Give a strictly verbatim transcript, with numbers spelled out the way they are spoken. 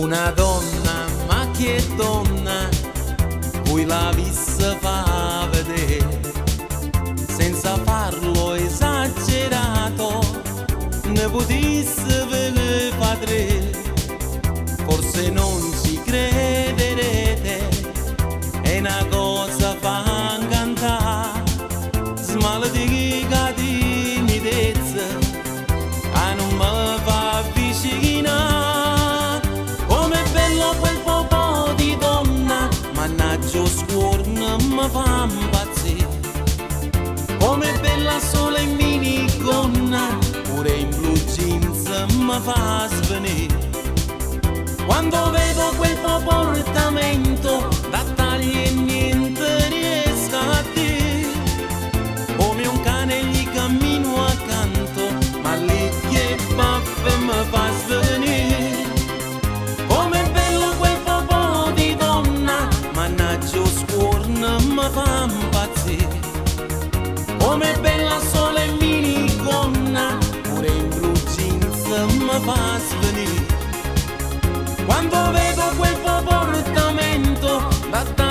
Una donna, ma che donna, cui la vista fa vedere, senza farlo esagerato, ne potesse vedere padre. Forse non ci crederete, è una cosa fa cantare, smaldica timidezza, a non me fa avvicinare. Com'è bello quel popò di donna, mannaggia scuorno mi fa impazzire. Com'è bella sola in minigonna, pure in blue jeans mi fa svenire. Quando vedo quel comportamento, da tagli e niente riesco a dire. Come un cane gli cammino accanto, ma lì che baffe mi fa svenire. Com'è bello quel popò di donna, mannaggia scuorno mi fa impazzire. Com'è bella sola in minigonna, pure in blue jeans mi fa svenire. Quando vedo quel comportamento, da